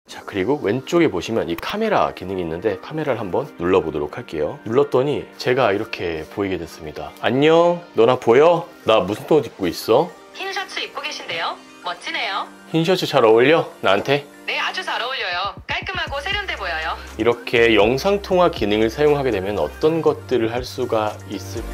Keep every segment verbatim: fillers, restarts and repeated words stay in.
자, 그리고 왼쪽에 보시면 이 카메라 기능이 있는데 카메라를 한번 눌러보도록 할게요. 눌렀더니 제가 이렇게 보이게 됐습니다. 안녕, 너나 보여? 나 무슨 옷 입고 있어? 흰 셔츠 입고 계신데요? 멋지네요. 흰 셔츠 잘 어울려? 나한테? 네, 아주 잘 어울려요. 깔끔하고 세련돼 보여요. 이렇게 영상통화 기능을 사용하게 되면 어떤 것들을 할 수가 있을까?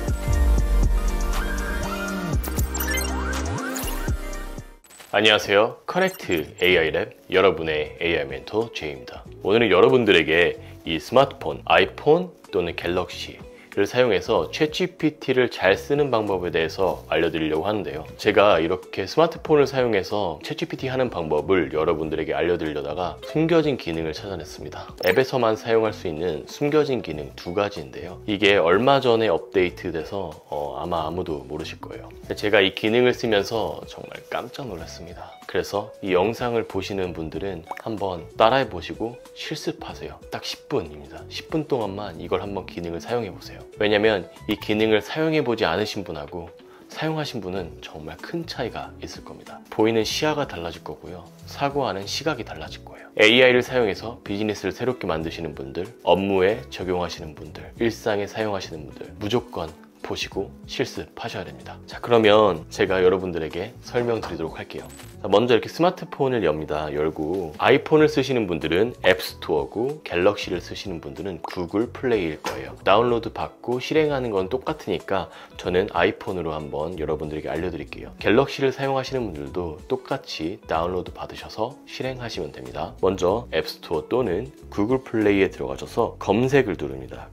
안녕하세요. 커넥트 에이아이 랩 여러분의 에이아이 멘토 제이입니다. 오늘은 여러분들에게 이 스마트폰, 아이폰 또는 갤럭시를 사용해서 챗지피티를 잘 쓰는 방법에 대해서 알려드리려고 하는데요. 제가 이렇게 스마트폰을 사용해서 챗지피티 하는 방법을 여러분들에게 알려드리려다가 숨겨진 기능을 찾아냈습니다. 앱에서만 사용할 수 있는 숨겨진 기능 두 가지인데요. 이게 얼마 전에 업데이트돼서 어, 아마 아무도 모르실 거예요. 제가 이 기능을 쓰면서 정말 깜짝 놀랐습니다. 그래서 이 영상을 보시는 분들은 한번 따라해 보시고 실습하세요. 딱 십 분입니다. 십 분 동안만 이걸 한번 기능을 사용해 보세요. 왜냐면 이 기능을 사용해 보지 않으신 분하고 사용하신 분은 정말 큰 차이가 있을 겁니다. 보이는 시야가 달라질 거고요. 사고하는 시각이 달라질 거예요. 에이아이를 사용해서 비즈니스를 새롭게 만드시는 분들, 업무에 적용하시는 분들, 일상에 사용하시는 분들 무조건 보시고 실습하셔야 됩니다. 자, 그러면 제가 여러분들에게 설명드리도록 할게요. 자, 먼저 이렇게 스마트폰을 엽니다. 열고 아이폰을 쓰시는 분들은 앱스토어고 갤럭시를 쓰시는 분들은 구글 플레이일 거예요. 다운로드 받고 실행하는 건 똑같으니까 저는 아이폰으로 한번 여러분들에게 알려드릴게요. 갤럭시를 사용하시는 분들도 똑같이 다운로드 받으셔서 실행하시면 됩니다. 먼저 앱스토어 또는 구글 플레이에 들어가셔서 검색을 누릅니다.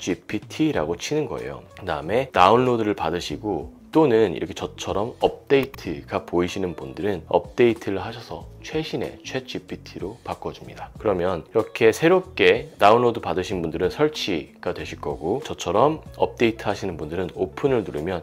챗지피티라고 치는 거예요. 그 다음에 다운로드를 받으시고 또는 이렇게 저처럼 업데이트가 보이시는 분들은 업데이트를 하셔서 최신의 챗지피티로 바꿔줍니다. 그러면 이렇게 새롭게 다운로드 받으신 분들은 설치가 되실 거고 저처럼 업데이트 하시는 분들은 오픈을 누르면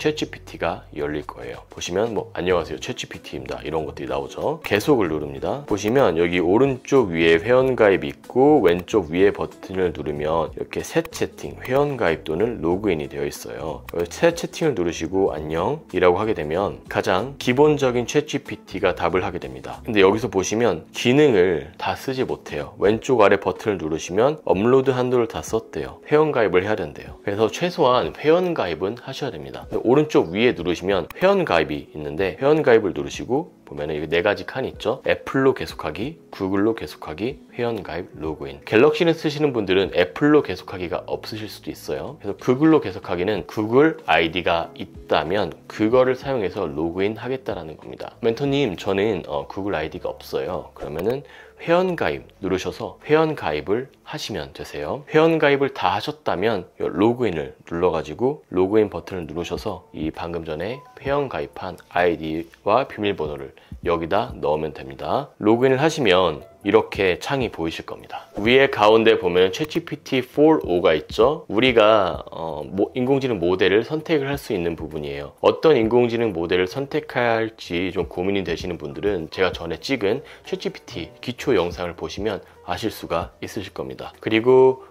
챗지피티가 열릴 거예요. 보시면 뭐 안녕하세요 챗지피티입니다 이런 것들이 나오죠. 계속을 누릅니다. 보시면 여기 오른쪽 위에 회원가입 있고 왼쪽 위에 버튼을 누르면 이렇게 새 채팅, 회원가입 또는 로그인이 되어 있어요. 새 채팅을 누르시고 안녕 이라고 하게 되면 가장 기본적인 챗지피티가 답을 하게 됩니다. 근데 여기서 보시면 기능을 다 쓰지 못해요. 왼쪽 아래 버튼을 누르시면 업로드 한도를 다 썼대요. 회원가입을 해야 된대요. 그래서 최소한 회원가입은 하셔야 됩니다. 오른쪽 위에 누르시면 회원가입이 있는데 회원가입을 누르시고 보면은 여기 네 가지 칸이 있죠. 애플로 계속하기, 구글로 계속하기, 회원가입, 로그인. 갤럭시를 쓰시는 분들은 애플로 계속하기가 없으실 수도 있어요. 그래서 구글로 계속하기는 구글 아이디가 있다면 그거를 사용해서 로그인 하겠다라는 겁니다. 멘토님 저는 어, 구글 아이디가 없어요. 그러면은 회원가입 누르셔서 회원가입을 하시면 되세요. 회원가입을 다 하셨다면 로그인을 눌러가지고 로그인 버튼을 누르셔서 이 방금 전에 회원가입한 아이디와 비밀번호를 여기다 넣으면 됩니다. 로그인을 하시면 이렇게 창이 보이실 겁니다. 위에 가운데 보면 챗지피티 사 오가 있죠. 우리가 어, 모, 인공지능 모델을 선택을 할 수 있는 부분이에요. 어떤 인공지능 모델을 선택할지 좀 고민이 되시는 분들은 제가 전에 찍은 챗지피티 기초 영상을 보시면 아실 수가 있으실 겁니다. 그리고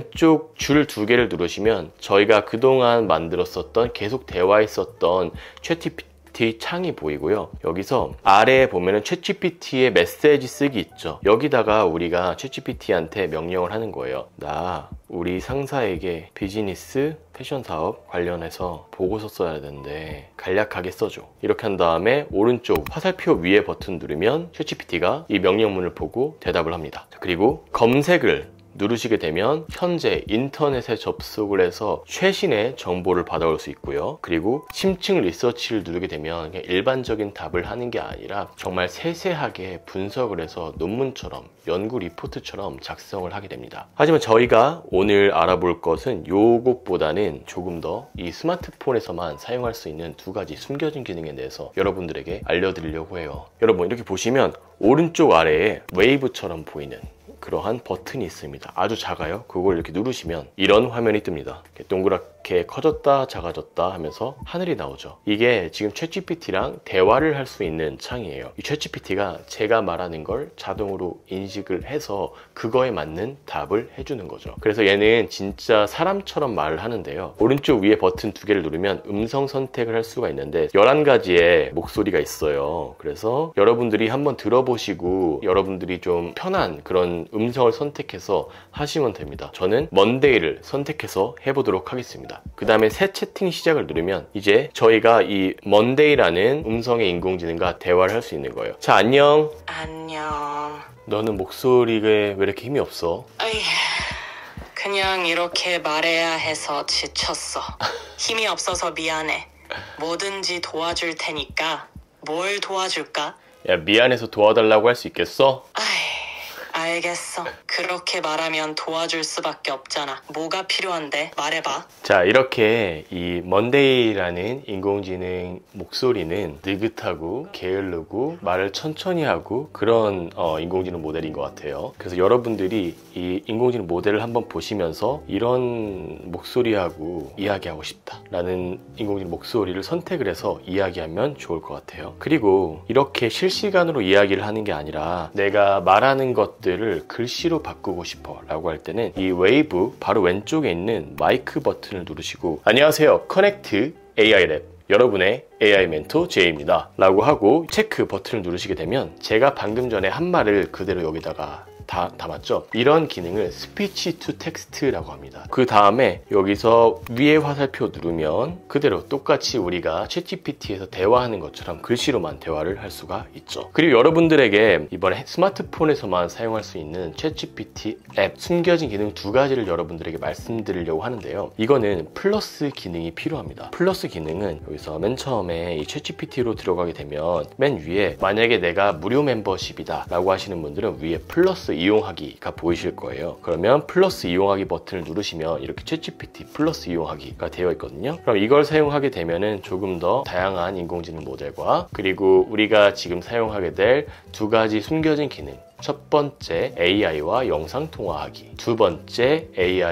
왼쪽 줄 두 개를 누르시면 저희가 그동안 만들었었던 계속 대화했었던 챗지피티 창이 보이고요. 여기서 아래에 보면은 챗지피티의 메시지 쓰기 있죠. 여기다가 우리가 챗지피티한테 명령을 하는 거예요. 나 우리 상사에게 비즈니스 패션 사업 관련해서 보고서 써야 되는데 간략하게 써줘. 이렇게 한 다음에 오른쪽 화살표 위에 버튼 누르면 챗지피티가 이 명령문을 보고 대답을 합니다. 그리고 검색을 누르시게 되면 현재 인터넷에 접속을 해서 최신의 정보를 받아올 수 있고요. 그리고 심층 리서치를 누르게 되면 그냥 일반적인 답을 하는 게 아니라 정말 세세하게 분석을 해서 논문처럼 연구 리포트처럼 작성을 하게 됩니다. 하지만 저희가 오늘 알아볼 것은 요것보다는 조금 더 이 스마트폰에서만 사용할 수 있는 두 가지 숨겨진 기능에 대해서 여러분들에게 알려드리려고 해요. 여러분 이렇게 보시면 오른쪽 아래에 웨이브처럼 보이는 그러한 버튼이 있습니다. 아주 작아요. 그걸 이렇게 누르시면 이런 화면이 뜹니다. 이렇게 동그랗, 이렇게 커졌다 작아졌다 하면서 하늘이 나오죠. 이게 지금 챗지피티랑 대화를 할 수 있는 창이에요. 이 챗지피티가 제가 말하는 걸 자동으로 인식을 해서 그거에 맞는 답을 해주는 거죠. 그래서 얘는 진짜 사람처럼 말을 하는데요. 오른쪽 위에 버튼 두 개를 누르면 음성 선택을 할 수가 있는데 열한 가지의 목소리가 있어요. 그래서 여러분들이 한번 들어보시고 여러분들이 좀 편한 그런 음성을 선택해서 하시면 됩니다. 저는 먼데이를 선택해서 해보도록 하겠습니다. 그 다음에 새 채팅 시작을 누르면 이제 저희가 이 먼데이라는 음성의 인공지능과 대화를 할 수 있는 거예요. 자, 안녕. 안녕. 너는 목소리가 왜 이렇게 힘이 없어? 어이, 그냥 이렇게 말해야 해서 지쳤어. 힘이 없어서 미안해. 뭐든지 도와줄 테니까 뭘 도와줄까? 야, 미안해서 도와달라고 할 수 있겠어? 아이, 알겠어. 그렇게 말하면 도와줄 수밖에 없잖아. 뭐가 필요한데? 말해봐. 자, 이렇게 이 먼데이라는 인공지능 목소리는 느긋하고 게으르고 말을 천천히 하고 그런 어, 인공지능 모델인 것 같아요. 그래서 여러분들이 이 인공지능 모델을 한번 보시면서 이런 목소리하고 이야기하고 싶다 라는 인공지능 목소리를 선택을 해서 이야기하면 좋을 것 같아요. 그리고 이렇게 실시간으로 이야기를 하는 게 아니라 내가 말하는 것들을 글씨로 바꾸고 싶어 라고 할 때는 이 웨이브 바로 왼쪽에 있는 마이크 버튼을 누르시고 안녕하세요, 커넥트 에이아이 랩 여러분의 에이아이 멘토 제이입니다 라고 하고 체크 버튼을 누르시게 되면 제가 방금 전에 한 말을 그대로 여기다가 다 담았죠. 이런 기능을 스피치 투 텍스트라고 합니다. 그 다음에 여기서 위에 화살표 누르면 그대로 똑같이 우리가 챗지피티에서 대화하는 것처럼 글씨로만 대화를 할 수가 있죠. 그리고 여러분들에게 이번에 스마트폰에서만 사용할 수 있는 챗지피티 앱 숨겨진 기능 두 가지를 여러분들에게 말씀드리려고 하는데요. 이거는 플러스 기능이 필요합니다. 플러스 기능은 여기서 맨 처음에 이 챗지피티로 들어가게 되면 맨 위에 만약에 내가 무료 멤버십이다 라고 하시는 분들은 위에 플러스 이용하기가 보이실 거예요. 그러면 플러스 이용하기 버튼을 누르시면 이렇게 챗지피티 플러스 이용하기가 되어 있거든요. 그럼 이걸 사용하게 되면은 조금 더 다양한 인공지능 모델과 그리고 우리가 지금 사용하게 될 두 가지 숨겨진 기능, 첫 번째 에이아이와 영상 통화하기, 두 번째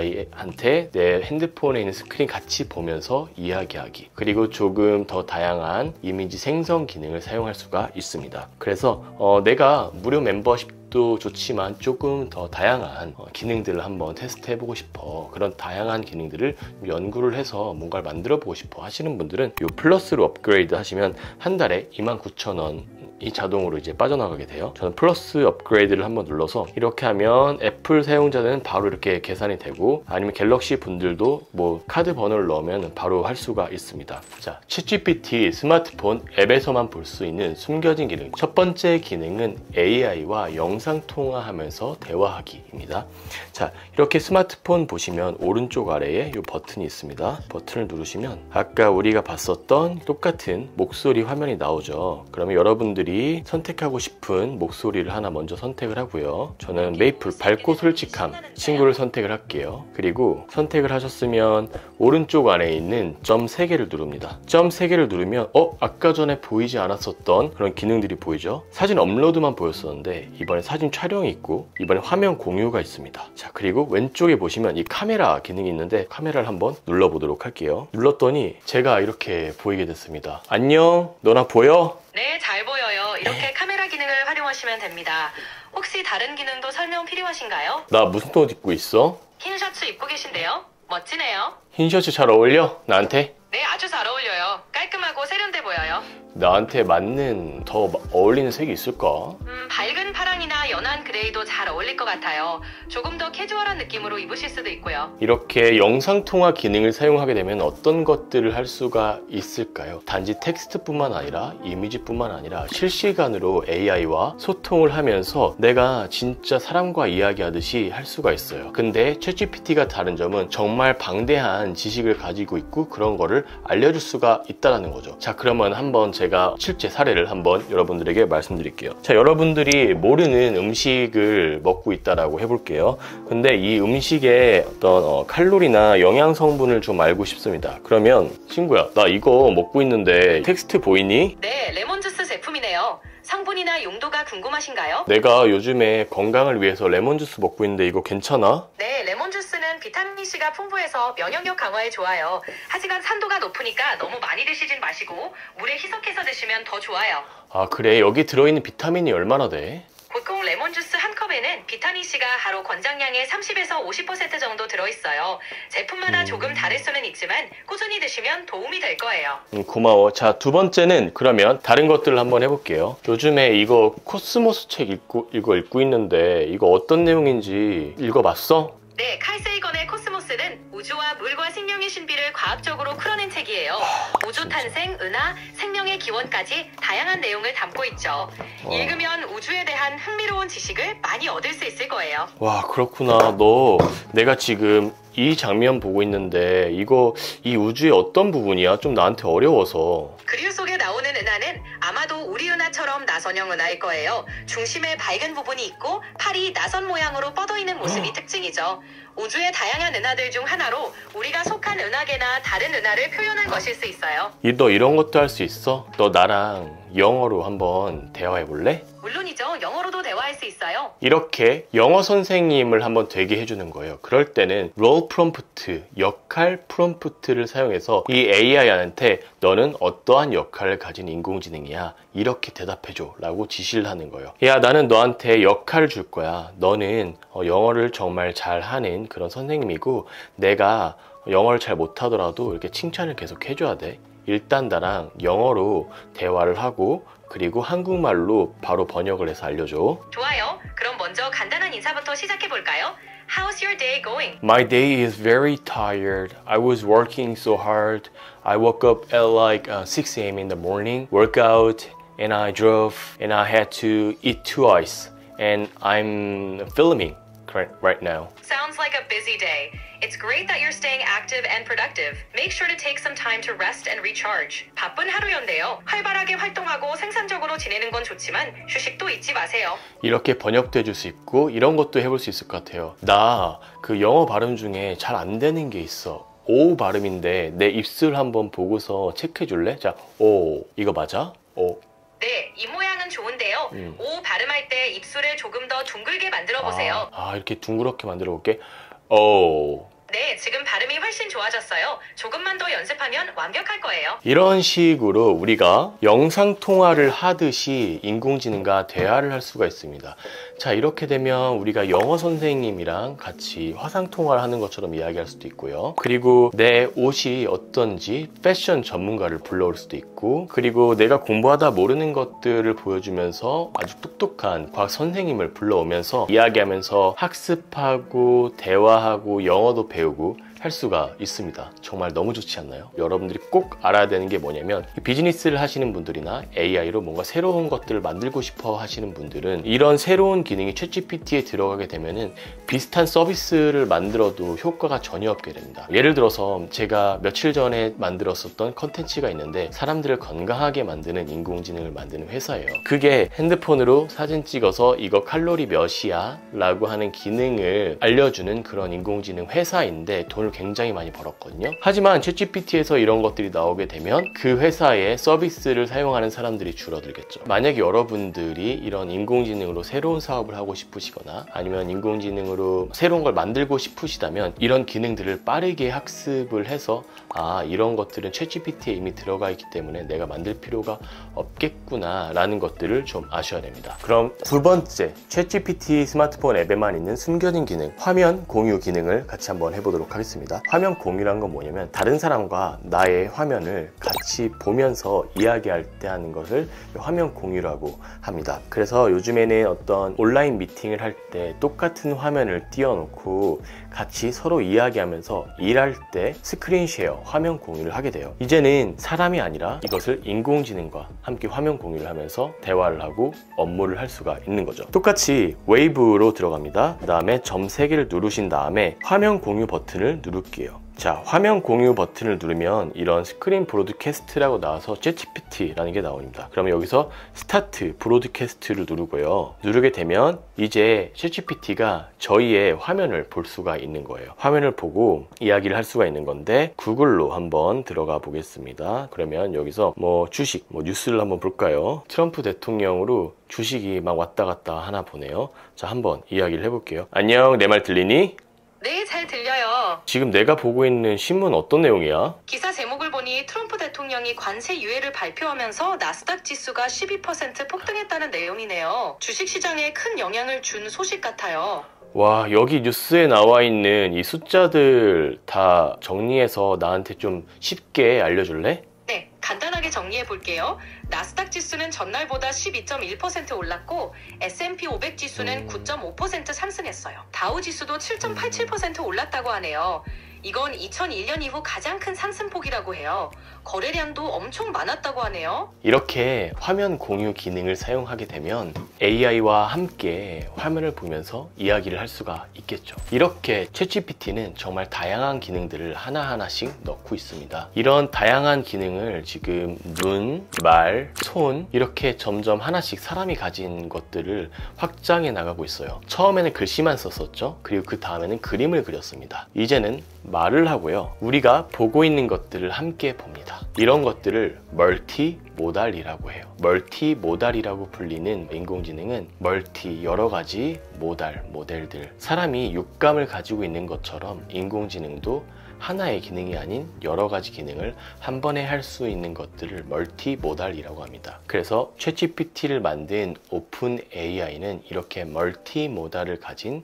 에이아이한테 내 핸드폰에 있는 스크린 같이 보면서 이야기하기, 그리고 조금 더 다양한 이미지 생성 기능을 사용할 수가 있습니다. 그래서 어, 내가 무료 멤버십 도 좋지만 조금 더 다양한 기능들을 한번 테스트 해보고 싶어, 그런 다양한 기능들을 연구를 해서 뭔가를 만들어 보고 싶어 하시는 분들은 이 플러스로 업그레이드 하시면 한 달에 이만 구천 원이 자동으로 이제 빠져나가게 돼요. 저는 플러스 업그레이드를 한번 눌러서 이렇게 하면 애플 사용자는 바로 이렇게 계산이 되고 아니면 갤럭시 분들도 뭐 카드 번호를 넣으면 바로 할 수가 있습니다. 자, 챗지피티 스마트폰 앱에서만 볼 수 있는 숨겨진 기능, 첫 번째 기능은 에이아이와 영상 영상 통화하면서 대화하기입니다. 자, 이렇게 스마트폰 보시면 오른쪽 아래에 이 버튼이 있습니다. 버튼을 누르시면 아까 우리가 봤었던 똑같은 목소리 화면이 나오죠. 그러면 여러분들이 선택하고 싶은 목소리를 하나 먼저 선택을 하고요. 저는 메이플 밝고 솔직함 친구를 선택을 할게요. 그리고 선택을 하셨으면 오른쪽 안에 있는 점 세 개를 누릅니다. 점 세 개를 누르면 어? 아까 전에 보이지 않았었던 그런 기능들이 보이죠? 사진 업로드만 보였었는데 이번에 사진 촬영이 있고 이번에 화면 공유가 있습니다. 자, 그리고 왼쪽에 보시면 이 카메라 기능이 있는데 카메라를 한번 눌러보도록 할게요. 눌렀더니 제가 이렇게 보이게 됐습니다. 안녕, 너나 보여? 네, 잘 보여요. 이렇게 카메라 기능을 활용하시면 됩니다. 혹시 다른 기능도 설명 필요하신가요? 나 무슨 옷 입고 있어? 흰 셔츠 입고 계신데요. 멋지네요. 흰 셔츠 잘 어울려? 나한테? 네, 아주 잘 어울려요. 깔끔하고 세련돼 보여요. 나한테 맞는 더 어울리는 색이 있을까? 음, 밝은 파랑이나 연한 그레이도 잘 어울릴 것 같아요. 조금 더 캐주얼한 느낌으로 입으실 수도 있고요. 이렇게 영상통화 기능을 사용하게 되면 어떤 것들을 할 수가 있을까요? 단지 텍스트뿐만 아니라 이미지뿐만 아니라 실시간으로 에이아이와 소통을 하면서 내가 진짜 사람과 이야기하듯이 할 수가 있어요. 근데 챗지피티가 다른 점은 정말 방대한 지식을 가지고 있고 그런 거를 알려줄 수가 있다는 거죠. 자, 그러면 한번 제가 실제 사례를 한번 여러분들에게 말씀드릴게요. 자, 여러분들이 모르는 음식을 먹고 있다라고 해볼게요. 근데 이 음식의 어떤 어, 칼로리나 영양 성분을 좀 알고 싶습니다. 그러면 친구야, 나 이거 먹고 있는데 텍스트 보이니? 네, 레몬주스 제품이네요. 성분이나 용도가 궁금하신가요? 내가 요즘에 건강을 위해서 레몬주스 먹고 있는데 이거 괜찮아? 네, 레몬주스는 비타민C가 풍부해서 면역력 강화에 좋아요. 하지만 산도가 높으니까 너무 많이 드시진 마시고 물에 희석해서 드시면 더 좋아요. 아, 그래? 여기 들어있는 비타민이 얼마나 돼? 보통 레몬 주스 한 컵에는 비타민C가 하루 권장량의 삼십에서 오십 퍼센트 정도 들어있어요. 제품마다 음. 조금 다를 수는 있지만 꾸준히 드시면 도움이 될 거예요. 음, 고마워. 자, 두 번째는 그러면 다른 것들을 한번 해볼게요. 요즘에 이거 코스모스 책 읽고, 이거 읽고 있는데 이거 어떤 내용인지 읽어봤어? 네, 칼 세이건의 코스모스는 우주와 물과 생명의 신비를 과학적으로 풀어낸 책이에요. 우주 탄생, 은하, 생명의 기원까지 다양한 내용을 담고 있죠. 와. 읽으면 우주에 대한 흥미로운 지식을 많이 얻을 수 있을 거예요. 와, 그렇구나. 너 내가 지금 이 장면 보고 있는데 이거 이 우주의 어떤 부분이야? 좀 나한테 어려워서. 그릴 속에 나오는 은하는 아마도 우리 은하처럼 나선형 은하일 거예요. 중심에 밝은 부분이 있고 팔이 나선 모양으로 뻗어 있는 모습이 특징이죠. 우주의 다양한 은하들 중 하나로 우리가 속한 은하계나 다른 은하를 표현한 것일 수 있어요. 이, 너 이런 것도 할 수 있어? 너 나랑 영어로 한번 대화해 볼래? 물론이죠. 영어로도 대화할 수 있어요. 이렇게 영어 선생님을 한번 되게 해주는 거예요. 그럴 때는 롤 프롬프트, 역할 프롬프트를 사용해서 이 에이아이한테 너는 어떠한 역할을 가진 인공지능이야, 이렇게 대답해줘 라고 지시를 하는 거예요. 야, 나는 너한테 역할을 줄 거야. 너는 어, 영어를 정말 잘하는 그런 선생님이고 내가 영어를 잘 못하더라도 이렇게 칭찬을 계속 해줘야 돼. 일단 나랑 영어로 대화를 하고 그리고 한국말로 바로 번역을 해서 알려줘. 좋아요. 그럼 먼저 간단한 인사부터 시작해 볼까요? How's your day going? My day is very tired. I was working so hard. I woke up at like uh, six a m in the morning, work out, and I drove, and I had to eat twice. And I'm filming right now. Sounds like a busy day. It's great that you're staying active and productive. Make sure to take some time to rest and recharge. 바쁜 하루였네요. 활발하게 활동하고 생산적으로 지내는 건 좋지만 휴식도 잊지 마세요. 이렇게 번역도 해줄 수 있고 이런 것도 해볼 수 있을 것 같아요. 나 그 영어 발음 중에 잘 안 되는 게 있어. 오 발음인데 내 입술 한번 보고서 체크해 줄래? 자, 오. 이거 맞아? 오. 네, 이 모양은 좋은데요. 음. 오 발음할 때 입술을 조금 더 둥글게 만들어 보세요. 아, 아, 이렇게 둥그렇게 만들어 볼게. 오. 네, 지금 발음이 훨씬 좋아졌어요. 조금만 더 연습하면 완벽할 거예요. 이런 식으로 우리가 영상통화를 하듯이 인공지능과 대화를 할 수가 있습니다. 자, 이렇게 되면 우리가 영어 선생님이랑 같이 화상통화를 하는 것처럼 이야기할 수도 있고요. 그리고 내 옷이 어떤지 패션 전문가를 불러올 수도 있고, 그리고 내가 공부하다 모르는 것들을 보여주면서 아주 똑똑한 과학 선생님을 불러오면서 이야기하면서 학습하고 대화하고 영어도 배우고 할 수가 있습니다. 정말 너무 좋지 않나요? 여러분들이 꼭 알아야 되는 게 뭐냐면, 비즈니스를 하시는 분들이나 에이아이로 뭔가 새로운 것들을 만들고 싶어 하시는 분들은 이런 새로운 기능이 챗지피티에 들어가게 되면은 비슷한 서비스를 만들어도 효과가 전혀 없게 됩니다. 예를 들어서 제가 며칠 전에 만들었었던 컨텐츠가 있는데, 사람들을 건강하게 만드는 인공지능을 만드는 회사예요. 그게 핸드폰으로 사진 찍어서 이거 칼로리 몇이야? 라고 하는 기능을 알려주는 그런 인공지능 회사인데 돈을 굉장히 많이 벌었거든요. 하지만 챗지피티에서 이런 것들이 나오게 되면 그 회사의 서비스를 사용하는 사람들이 줄어들겠죠. 만약에 여러분들이 이런 인공지능으로 새로운 사업을 하고 싶으시거나 아니면 인공지능으로 새로운 걸 만들고 싶으시다면 이런 기능들을 빠르게 학습을 해서, 아, 이런 것들은 챗지피티에 이미 들어가 있기 때문에 내가 만들 필요가 없겠구나 라는 것들을 좀 아셔야 됩니다. 그럼 두 번째, 챗지피티 스마트폰 앱에만 있는 숨겨진 기능, 화면 공유 기능을 같이 한번 해보도록 하겠습니다. 화면 공유란 건 뭐냐면, 다른 사람과 나의 화면을 같이 보면서 이야기할 때 하는 것을 화면 공유라고 합니다. 그래서 요즘에는 어떤 온라인 미팅을 할 때 똑같은 화면을 띄워놓고 같이 서로 이야기하면서 일할 때 스크린 쉐어, 화면 공유를 하게 돼요. 이제는 사람이 아니라 이것을 인공지능과 함께 화면 공유를 하면서 대화를 하고 업무를 할 수가 있는 거죠. 똑같이 웨이브로 들어갑니다. 그 다음에 점 세 개를 누르신 다음에 화면 공유 버튼을 누를게요. 자, 화면 공유 버튼을 누르면 이런 스크린 브로드캐스트라고 나와서 챗지피티라는 게 나옵니다. 그러면 여기서 스타트 브로드캐스트를 누르고요. 누르게 되면 이제 챗지피티가 저희의 화면을 볼 수가 있는 거예요. 화면을 보고 이야기를 할 수가 있는 건데, 구글로 한번 들어가 보겠습니다. 그러면 여기서 뭐 주식, 뭐 뉴스를 한번 볼까요? 트럼프 대통령으로 주식이 막 왔다 갔다 하나 보네요. 자, 한번 이야기를 해볼게요. 안녕, 내 말 들리니? 네, 잘 들려요. 지금 내가 보고 있는 신문 어떤 내용이야? 기사 제목을 보니 트럼프 대통령이 관세 유예를 발표하면서 나스닥 지수가 십이 퍼센트 폭등했다는 내용이네요. 주식시장에 큰 영향을 준 소식 같아요. 와, 여기 뉴스에 나와 있는 이 숫자들 다 정리해서 나한테 좀 쉽게 알려줄래? 네, 간단하게 정리해 볼게요. 나스닥 지수는 전날보다 십이 점 일 퍼센트 올랐고 에스 앤 피 오백 지수는 음. 구 점 오 퍼센트 상승했어요. 다우 지수도 칠 점 팔칠 퍼센트 올랐다고 하네요. 이건 이천일 년 이후 가장 큰 상승폭이라고 해요. 거래량도 엄청 많았다고 하네요. 이렇게 화면 공유 기능을 사용하게 되면 에이아이와 함께 화면을 보면서 이야기를 할 수가 있겠죠. 이렇게 챗지피티는 정말 다양한 기능들을 하나하나씩 넣고 있습니다. 이런 다양한 기능을 지금 눈, 말, 손 이렇게 점점 하나씩 사람이 가진 것들을 확장해 나가고 있어요. 처음에는 글씨만 썼었죠. 그리고 그 다음에는 그림을 그렸습니다. 이제는 말을 하고요. 우리가 보고 있는 것들을 함께 봅니다. 이런 것들을 멀티 모달이라고 해요. 멀티 모달이라고 불리는 인공지능은 멀티 여러 가지 모달 모델들, 사람이 육감을 가지고 있는 것처럼 인공지능도 하나의 기능이 아닌 여러 가지 기능을 한 번에 할 수 있는 것들을 멀티 모달이라고 합니다. 그래서 챗지피티를 만든 오픈 에이아이는 이렇게 멀티 모달을 가진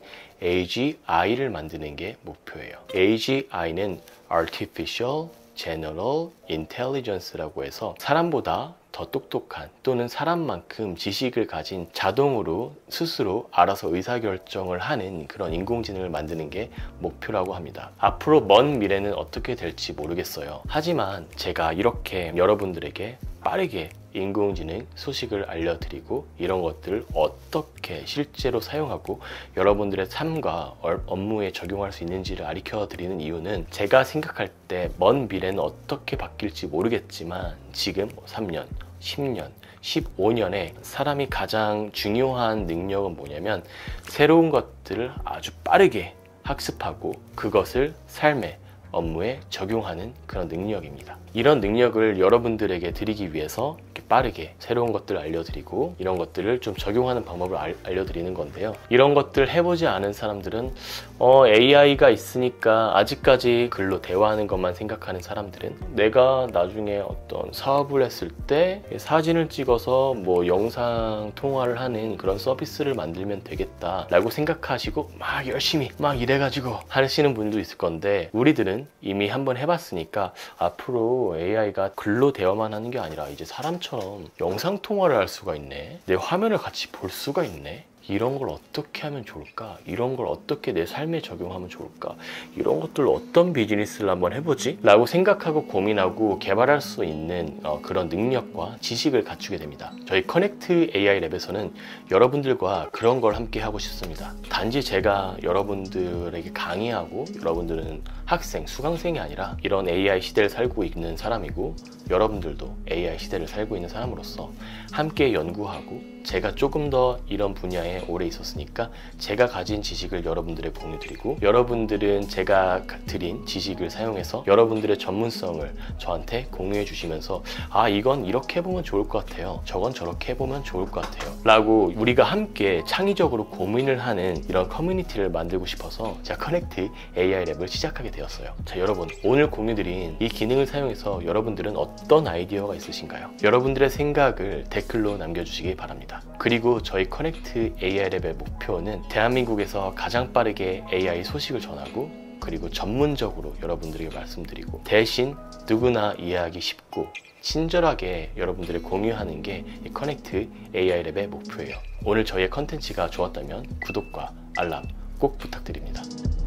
에이지아이를 만드는 게 목표예요. 에이지아이는 Artificial General Intelligence라고 해서 사람보다 더 똑똑한 또는 사람만큼 지식을 가진 자동으로 스스로 알아서 의사결정을 하는 그런 인공지능을 만드는 게 목표라고 합니다. 앞으로 먼 미래는 어떻게 될지 모르겠어요. 하지만 제가 이렇게 여러분들에게 빠르게 인공지능 소식을 알려드리고 이런 것들을 어떻게 실제로 사용하고 여러분들의 삶과 업무에 적용할 수 있는지를 가르쳐 드리는 이유는 제가 생각할 때 먼 미래는 어떻게 바뀔지 모르겠지만 지금 삼 년, 십 년, 십오 년에 사람이 가장 중요한 능력은 뭐냐면 새로운 것들을 아주 빠르게 학습하고 그것을 삶에 업무에 적용하는 그런 능력입니다. 이런 능력을 여러분들에게 드리기 위해서 이렇게 빠르게 새로운 것들을 알려드리고 이런 것들을 좀 적용하는 방법을 알, 알려드리는 건데요. 이런 것들 해보지 않은 사람들은 어, 에이아이가 있으니까 아직까지 글로 대화하는 것만 생각하는 사람들은 내가 나중에 어떤 사업을 했을 때 사진을 찍어서 뭐 영상 통화를 하는 그런 서비스를 만들면 되겠다 라고 생각하시고 막 열심히 막 이래가지고 하시는 분도 있을 건데, 우리들은 이미 한번 해봤으니까 앞으로 에이아이가 글로 대화만 하는 게 아니라 이제 사람처럼 영상 통화를 할 수가 있네, 내 화면을 같이 볼 수가 있네, 이런 걸 어떻게 하면 좋을까? 이런 걸 어떻게 내 삶에 적용하면 좋을까? 이런 것들로 어떤 비즈니스를 한번 해보지? 라고 생각하고 고민하고 개발할 수 있는 어, 그런 능력과 지식을 갖추게 됩니다. 저희 커넥트 에이아이 랩에서는 여러분들과 그런 걸 함께 하고 싶습니다. 단지 제가 여러분들에게 강의하고 여러분들은 학생, 수강생이 아니라 이런 에이아이 시대를 살고 있는 사람이고 여러분들도 에이아이 시대를 살고 있는 사람으로서 함께 연구하고 제가 조금 더 이런 분야에 오래 있었으니까 제가 가진 지식을 여러분들에 공유드리고 여러분들은 제가 드린 지식을 사용해서 여러분들의 전문성을 저한테 공유해 주시면서 아 이건 이렇게 해보면 좋을 것 같아요, 저건 저렇게 해보면 좋을 것 같아요 라고 우리가 함께 창의적으로 고민을 하는 이런 커뮤니티를 만들고 싶어서 제가 커넥트 에이아이 랩을 시작하게 되었어요. 자 여러분, 오늘 공유드린 이 기능을 사용해서 여러분들은 어떤 아이디어가 있으신가요? 여러분들의 생각을 댓글로 남겨주시기 바랍니다. 그리고 저희 커넥트 에이아이 랩의 목표는 대한민국에서 가장 빠르게 에이아이 소식을 전하고 그리고 전문적으로 여러분들에게 말씀드리고 대신 누구나 이해하기 쉽고 친절하게 여러분들이 공유하는 게 이 커넥트 에이아이 랩의 목표예요. 오늘 저희의 컨텐츠가 좋았다면 구독과 알람 꼭 부탁드립니다.